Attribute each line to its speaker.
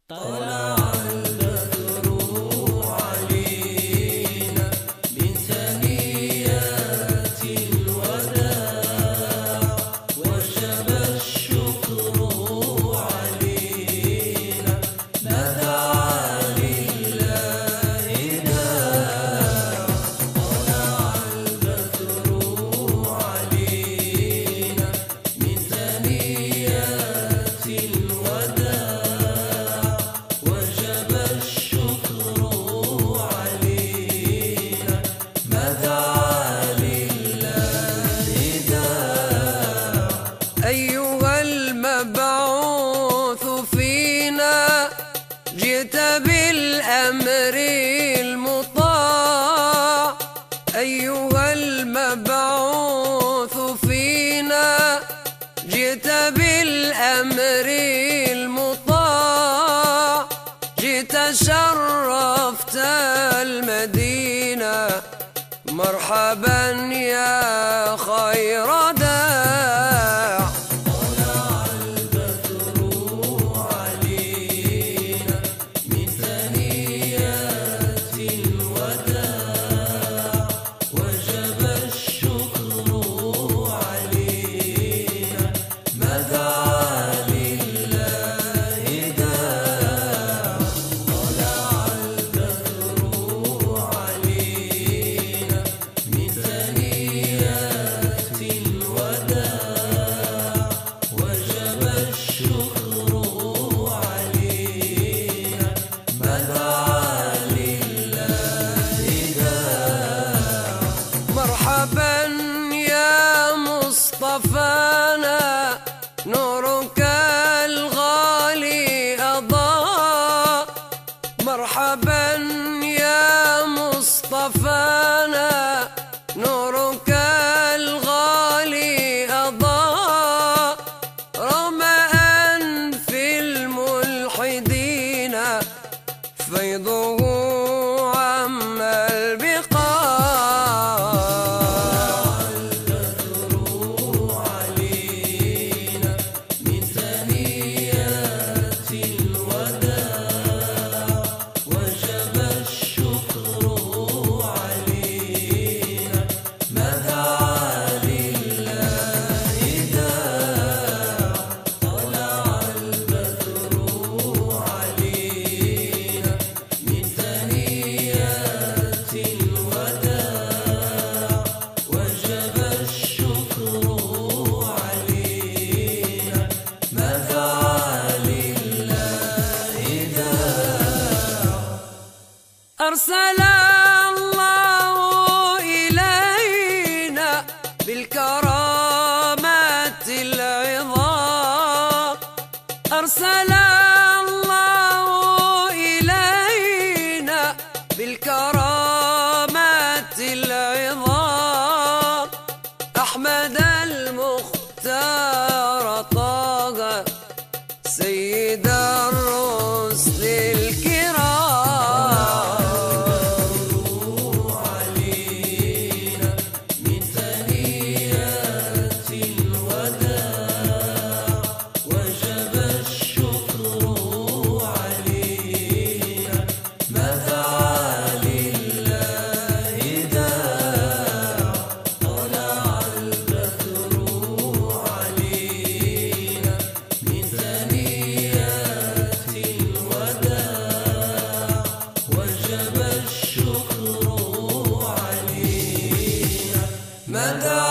Speaker 1: طلع البدر علينا من ثنيات الوداع وجب الشكر علينا ما دعا لله داع. طلع البدر علينا من ثنيات الوداع وجب الشكر علينا ما دعا لله داع. أيها المبعوث فينا جئت بالأمر المطاع. أيها المبعوث فينا جئت بالأمر المطاع. جئت شرفت المدينة مرحبا يا خير داع. طلع البدر علينا من ثنيات الوداع وجب الشكر علينا ما دعا لله داع. طلع البدر علينا من ثنيات الوداع وجب الشكر علينا ما دعا لله داع. مرحبا يا مصطفانا نورك الغالي أضاء. مرحبا يا مصطفانا نورك الغالي أضاء. رغم أنف الملحدين فيضه عم البقاع. البدر علينا من ثنيات الوداع وجب الشكر علينا ما دعا لله داع. طلع البدر علينا من ثنيات الوداع وجب الشكر علينا ما دعا لله داع. أرسل الله إلينا بالكرامات العظام. أرسل الله إلينا بالكرامات العظام. أحمد المختار طه سيد الرسل الكرام. علينا من ثنيات الوداع وجب الشكر علينا ما دعا لله داع. طلع البدر علينا من ثنيات الوداع وجب الشكر علينا ما دعا